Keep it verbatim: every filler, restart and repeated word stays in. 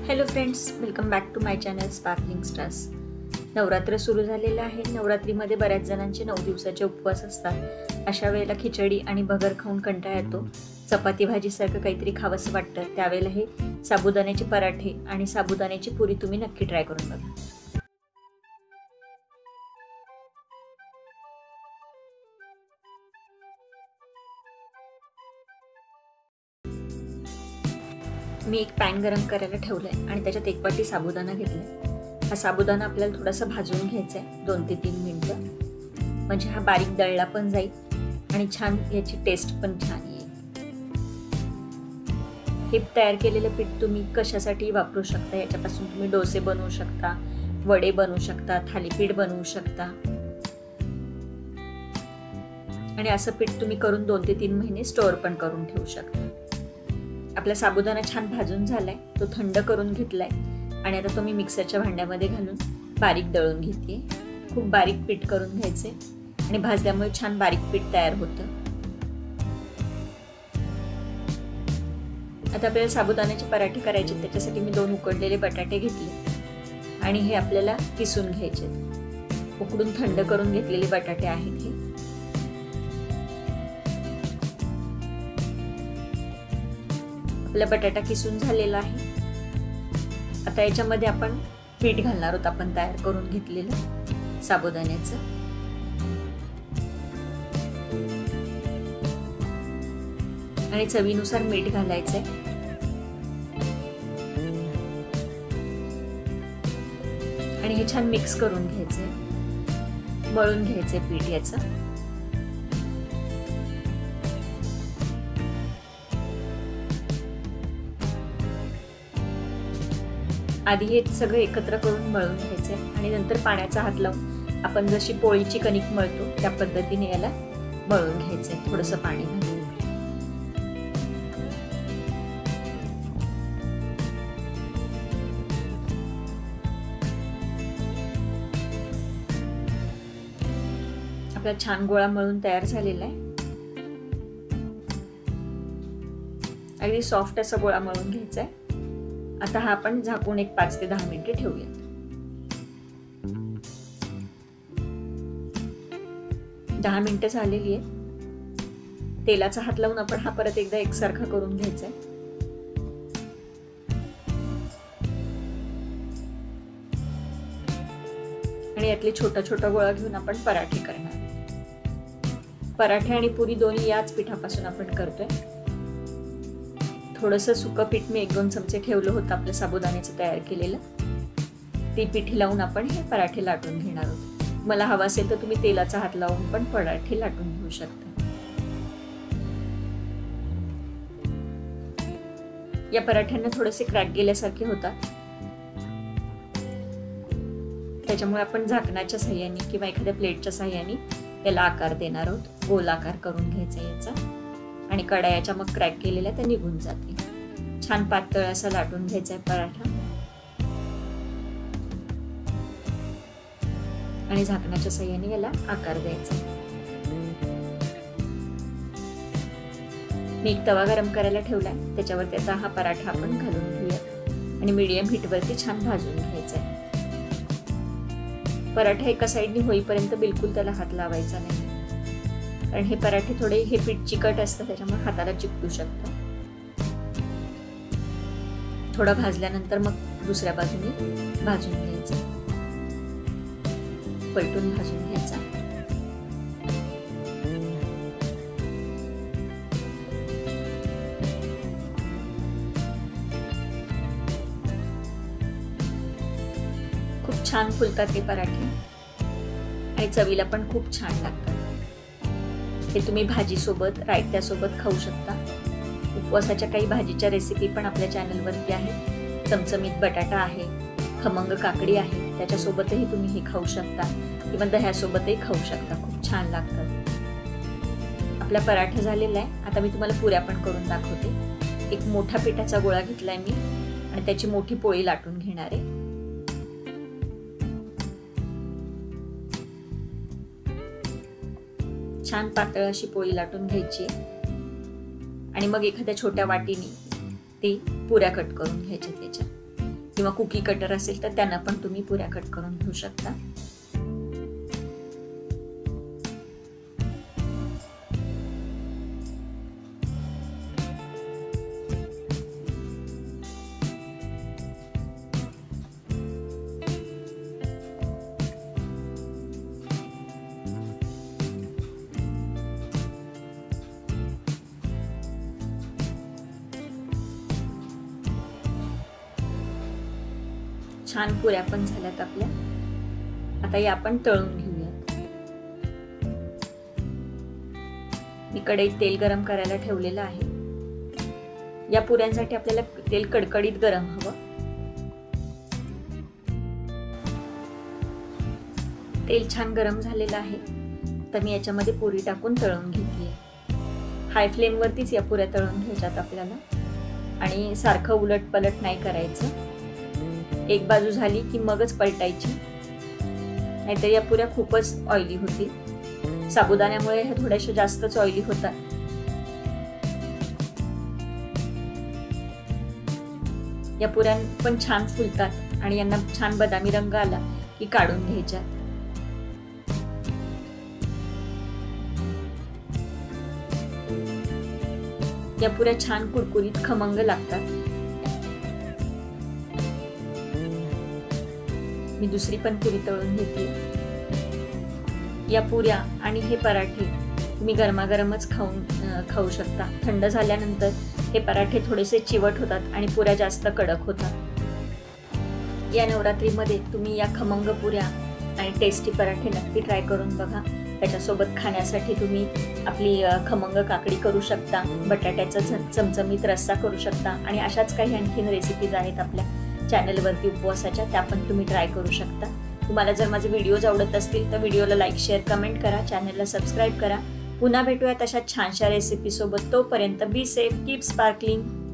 Hello friends, welcome back to my channel sparkling stars. Navratra सुरू झालेलं आहे। नवरात्रीमध्ये बऱ्याच जणांचे नऊ दिवसाचे उपवास असतात। अशा वेळेला खिचडी आणि भगर खाऊन कंटाळा येतो, चपाती भाजीसारखं काहीतरी खावंसं वाटतं। त्यावेळेला हे साबुदाण्याचे पराठे आणि साबुदाण्याची पुरी तुम्ही नक्की ट्राय करून बघा। मी एक पॅन गरम करायला ठेवलंय आणि त्याच्यात एक वाटी साबुदाणा घेतलाय। हा साबुदाणा आपल्याला थोडासा भाजून घ्यायचा आहे दोन ते तीन मिनिटं, म्हणजे हा बारीक दळला पण जाईल आणि छान याची टेस्ट पण छान येईल। हे तयार केलेलं पीठ तुम्ही कशासाठी वापरू शकता, याच्यापासून तुम्ही डोसे बनवू शकता, वडे बनवू शकता, थालीपीठ बनवू शकता आणि असं पीठ तुम्ही करून दोन ते तीन महिने स्टोअर पण करून ठेवू शकता। आपला साबुदाणा छान भाजून झालाय, तो थंड करून घेतलाय आणि आता तो मी मिक्सरच्या भांड्यामध्ये घालून बारीक दळून घेते। खूप बारीक पीठ करून घ्यायचे आणि भाजल्यामुळे छान बारीक पीठ तयार होतं। आता आपल्याला साबुदाण्याचे पराठे करायचे, त्याच्यासाठी मी दोन उकडलेले बटाटे घेतले आणि हे आपल्याला किसून घ्यायचे। उकडून थंड करून घेतलेले बटाटे आहेत हे। आपला बटाटा किसून झालेला आहे। आता याच्यामध्ये आपण पीठ घालणार आहोत, आपण तयार करून घेतलेलं साबुदाण्याचं। आणि चवीनुसार मीठ घालायचंय आणि हे छान मिक्स करून घ्यायचंय, मळून घ्यायचंय पीठ याचं। आधी हे सगळं एकत्र करून मळून घ्यायचंय आणि नंतर पाण्याचा हात लावून आपण जशी पोळीची कणिक मळतो त्या पद्धतीने याला मळून घ्यायचंय, थोडंसं पाणी घालून। आपला छान गोळा मळून तयार झालेला आहे। अगदी सॉफ्ट असा गोळा मळून घ्यायचा आहे। आता हा आपण झाकून एक पाच ते दहा मिनिटे ठेवूयात। दहा मिनिटं झालेली आहे। तेलाचा हात लावून आपण हा परत एकदा एकसारखा करून घ्यायचा आहे। आणि यातले छोटा छोटा गोळा घेऊन आपण पराठे करणार। पराठे आणि पुरी दोन्ही याच पिठापासून आपण करतोय। थोडंसं सुकं पीठ मी एक दोन चमचे ठेवलं होतं आपलं साबुदाण्याचं तयार केलेलं, ते पिठी लावून आपण हे पराठे लाटून घेणार आहोत। मला हवा असेल तर तुम्ही तेलाचा हात लावून पण पराठे लाटून घेऊ शकता। या पराठ्यांना थोडेसे क्रॅक गेल्यासारखे होतात, त्याच्यामुळे आपण झाकणाच्या साह्याने किंवा एखाद्या प्लेटच्या साह्याने याला आकार देणार आहोत। गोल आकार करून घ्यायचा याचा आणि कडायाच्या मग क्रॅक केलेल्या त्या निघून जातील। छान पातळ असा लाटून घ्यायचा आहे पराठा आणि झाकणाच्या साह्याने याला आकार द्यायचा। मी एक तवा गरम करायला ठेवलाय, त्याच्यावरती आता हा पराठा आपण घालून घेऊया आणि मीडियम हीट वरती छान भाजून घ्यायचा आहे। पराठा एका साईडने होईपर्यंत बिलकुल त्याला हात लावायचा नाही, कारण हे पराठे थोडे हे पीठ चिकट असतं, त्याच्यामुळे हाताला चिकटू शकतं। थोडा भाजल्यानंतर मग दुसऱ्या बाजूने भाजून घ्यायचं, पलटून भाजून घ्यायचा। खूप छान फुलतात हे पराठे आणि चवीला पण खूप छान लागतात। हे तुम्ही भाजी सोबत, रायत्या सोबत खाऊ शकता। उपवासाच्या काही भाजीच्या रेसिपी पण आपल्या चॅनलवरती आहेत। चमचमीत बटाटा आहे, खमंग काकडी आहे, त्याच्यासोबतही तुम्ही हे खाऊ शकता किंवा दह्यासोबतही खाऊ शकता, खूप छान लागतात। आपला पराठा झालेला आहे। आता मी तुम्हाला पुऱ्या पण करून दाखवते। एक मोठा पिठाचा गोळा घेतलाय मी आणि त्याची मोठी पोळी लाटून घेणार आहे। छान पातळ अशी पोळी लाटून घ्यायची आणि मग एखाद्या छोट्या वाटीने ती पुऱ्या कट करून घ्यायच्या त्याच्या। किंवा कुकी कटर असेल तर त्यांना पण तुम्ही पुऱ्या कट करून घेऊ शकता. छान पुऱ्या पण झाल्यात आपल्या. आता या आपण तळून घेऊयात. मी कढईत तेल गरम करायला ठेवलेलं आहे. या पुऱ्यांसाठी आपल्याला तेल कडकडीत गरम हवं. तेल छान गरम झालेलं आहे. तर मी याच्यामध्ये पुरी टाकून तळून घेतली. हाय फ्लेम वरतीच या पुऱ्या तळून घ्यायच्यात आपल्याला आणि सारखं उलट पलट नाही करायचं. एक बाजू झाली की मगच पलटायची, नाहीतर या पुऱ्या खूपच ऑइली होतील. साबुदाण्यामुळे ह्या थोड्याशा जास्तच ऑइली होतात. या पुऱ्या पण छान फुलतात आणि यांना छान बदामी रंग आला की काढून घ्यायच्या. या पुऱ्या छान कुरकुरीत खमंग लागतात. मी दुसरी पण पुरी तळून घेतली. या पुऱ्या आणि हे पराठे तुम्ही गरमागरमच खाऊन खाऊ शकता. थंड झाल्यानंतर हे पराठे थोडेसे चिवट होतात आणि पुऱ्या जास्त कडक होतात. या नवरात्रीमध्ये तुम्ही या खमंग पुऱ्या आणि टेस्टी पराठे नक्की ट्राय करून बघा. त्याच्यासोबत खाण्यासाठी तुम्ही आपली खमंग काकडी करू शकता, बटाट्याचा चमचमीत रस्सा करू शकता आणि अशाच काही आणखीन रेसिपीज आहेत आपल्या चॅनलवरती उपवासाच्या, त्या पण तुम्ही ट्राय करू शकता. तुम्हाला जर माझे व्हिडिओज आवडत असतील तर व्हिडिओला लाईक, शेअर, कमेंट करा. चॅनलला सबस्क्राईब करा. पुन्हा भेटूयात अशा छानशा रेसिपी सोबत. तोपर्यंत बी सेफ, कीप स्पार्कलिंग.